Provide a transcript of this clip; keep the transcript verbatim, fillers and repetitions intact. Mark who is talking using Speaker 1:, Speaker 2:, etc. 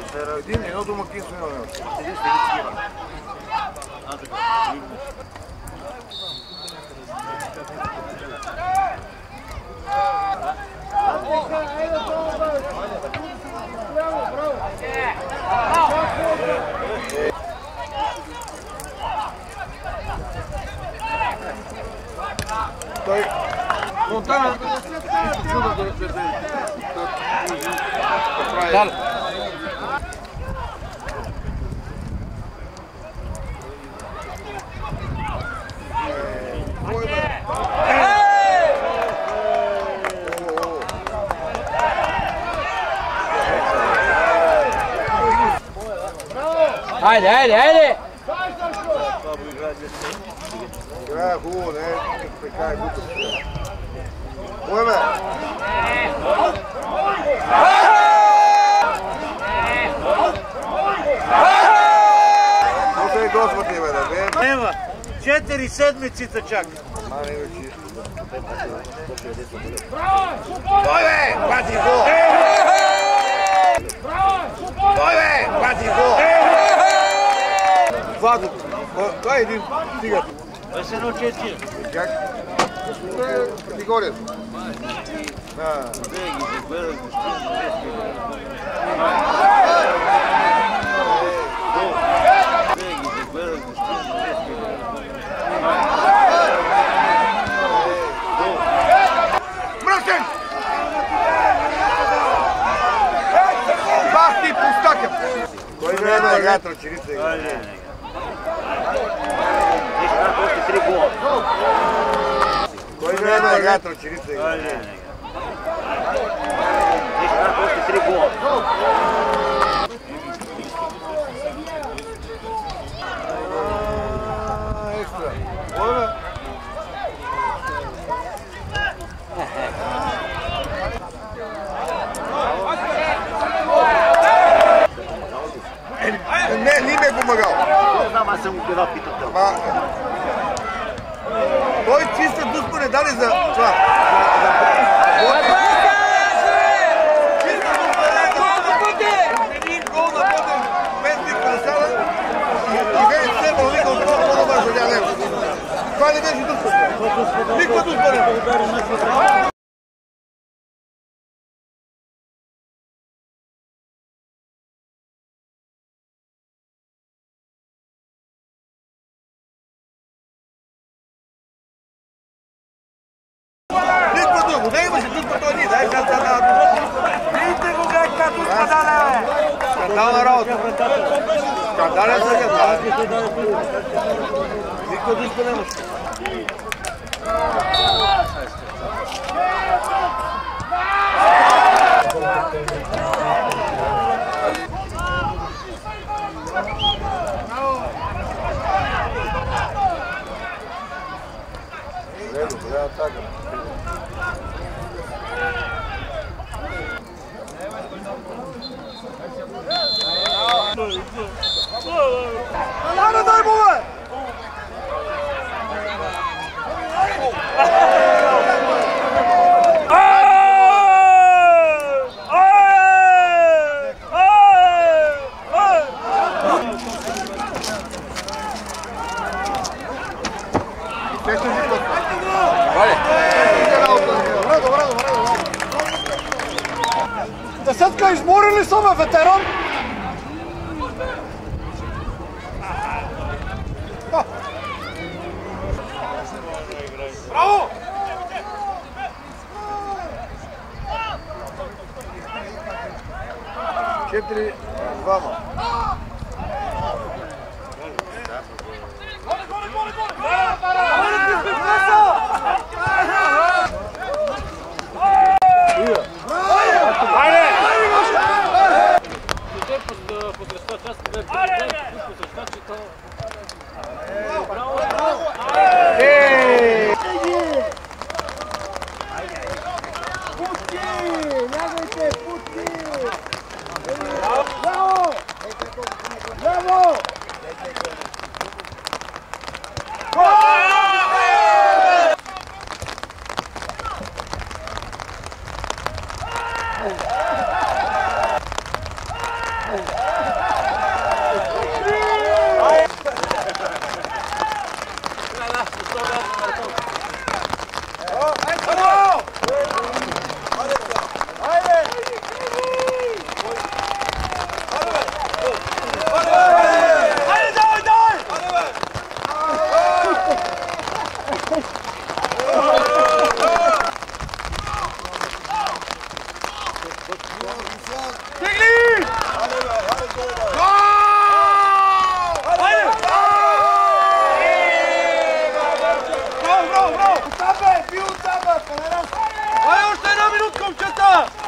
Speaker 1: Един, едно домакинство имаме още.
Speaker 2: Един ще ги цигира. А, така.
Speaker 1: Той Монтана чуда да се прави.
Speaker 3: Ajde, ajde, ajde!
Speaker 1: Играе хубаво, не прекае глупост. Кой бе? Може и Господи, бе, да бе?
Speaker 2: Нема, четири седмиците чака.
Speaker 1: Мане, вече. Кой бе? Пати гол! Кой бе? Пати гол! Владо, кой е един стига?
Speaker 2: Той се научи.
Speaker 1: Как? Това е категорията. Да.
Speaker 2: Де ги загледах,
Speaker 1: Мръсен! Бах ти пустака! Кой не да играе тръчерица игра?
Speaker 2: Виж това още три гола.
Speaker 1: Кой не да играе тръчерица игра?
Speaker 2: Виж това още три гола.
Speaker 1: Екстра. Кой бе? Не, не ми е помагал.
Speaker 2: Не знам, аз съм го била питател.
Speaker 1: Той чиста дуспа не даде за това. Чиста дуспа не даде за Ботев! Един гол на Ботев, без никаква насада и вече се вълника от това по-добър съдия Лев. Това не беше дуспа. Никаква дуспа не даде. Не имаше дуспа той ни, дай сега да дава.
Speaker 2: Видите го как дуспа даде, бе!
Speaker 1: Скандална работа. Скандален съдия, да. Никаква дуспа не имаше. Лего, добре атака. Ана дай му, бе!
Speaker 3: Десетка изморили са, бе, ветеран! Браво!
Speaker 1: Четири, двама.
Speaker 3: Oh.
Speaker 1: Ajde, ošte jedna minutka, momčeta!